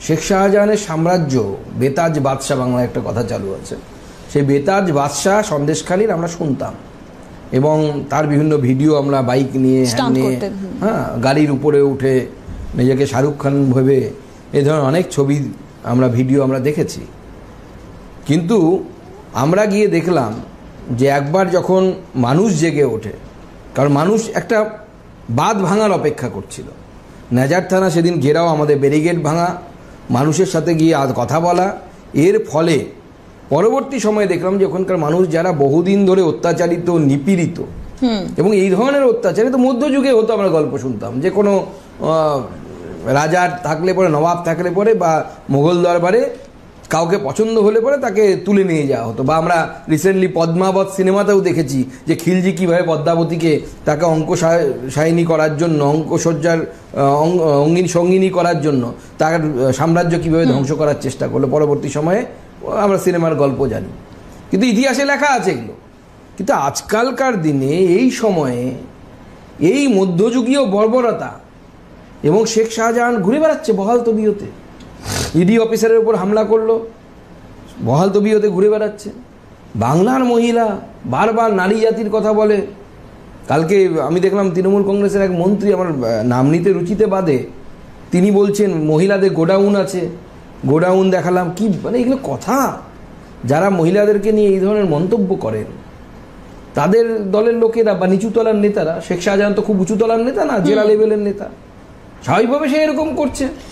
শেখ শাহজাহানের সাম্রাজ্য, বেতাজ বাদশাহ, বাংলায় একটা কথা চালু আছে, সেই বেতাজ বাদশাহ সন্দেশখালীর আমরা শুনতাম, এবং তার বিভিন্ন ভিডিও আমরা বাইক নিয়ে হ্যাঁ গাড়ির উপরে উঠে নিজেকে শাহরুখ খান ভেবে এই ধরনের অনেক ছবি আমরা ভিডিও আমরা দেখেছি। কিন্তু আমরা গিয়ে দেখলাম যে একবার যখন মানুষ জেগে ওঠে, কারণ মানুষ একটা বাঁধ ভাঙার অপেক্ষা করছিল, নেজার থানা সেদিন ঘেরাও, আমাদের ব্যারিকেড ভাঙা, মানুষের সাথে গিয়ে কথা বলা, এর ফলে পরবর্তী সময়ে দেখলাম যে ওখানকার মানুষ যারা বহুদিন ধরে অত্যাচারিত, নিপীড়িত, এবং এই ধরনের অত্যাচারিত মধ্যযুগে হতো, আমরা গল্প শুনতাম যে কোনো রাজার থাকলে পরে, নবাব থাকলে পরে, বা মোগল দরবারে কাউকে পছন্দ হলে পরে তাকে তুলে নিয়ে যাওয়া হতো। বা আমরা রিসেন্টলি পদ্মাবত সিনেমাতেও দেখেছি যে খিলজি কীভাবে পদ্মাবতীকে তাকে অঙ্কশায়িনী করার জন্য, অঙ্কসজ্জার অঙ্গিনী সঙ্গিনী করার জন্য তার সাম্রাজ্য কীভাবে ধ্বংস করার চেষ্টা করলো পরবর্তী সময়ে, আমরা সিনেমার গল্প জানি, কিন্তু ইতিহাসে লেখা আছে এগুলো। কিন্তু আজকালকার দিনে এই সময়ে এই মধ্যযুগীয় বর্বরতা, এবং শেখ শাহজাহান ঘুরে বেড়াচ্ছে বহাল তবিয়তে, ইডি অফিসারের উপর হামলা করলো, বহাল তবিয়তে ঘুরে বেড়াচ্ছে। বাংলার মহিলা বারবার নারী জাতির কথা বলে। কালকে আমি দেখলাম তৃণমূল কংগ্রেসের এক মন্ত্রী, আমার নাম নিতে রুচিতে বাদে, তিনি বলছেন মহিলাদের গোডাউন আছে, গোডাউন দেখালাম। কি মানে এগুলো কথা! যারা মহিলাদেরকে নিয়ে এই ধরনের মন্তব্য করেন তাদের দলের লোকেরা বা নিচুতলার নেতারা, শেখ শাহজাহান তো খুব উঁচুতলার নেতা না, জেলা লেভেলের নেতা, স্বাভাবিকভাবে সে এরকম করছে।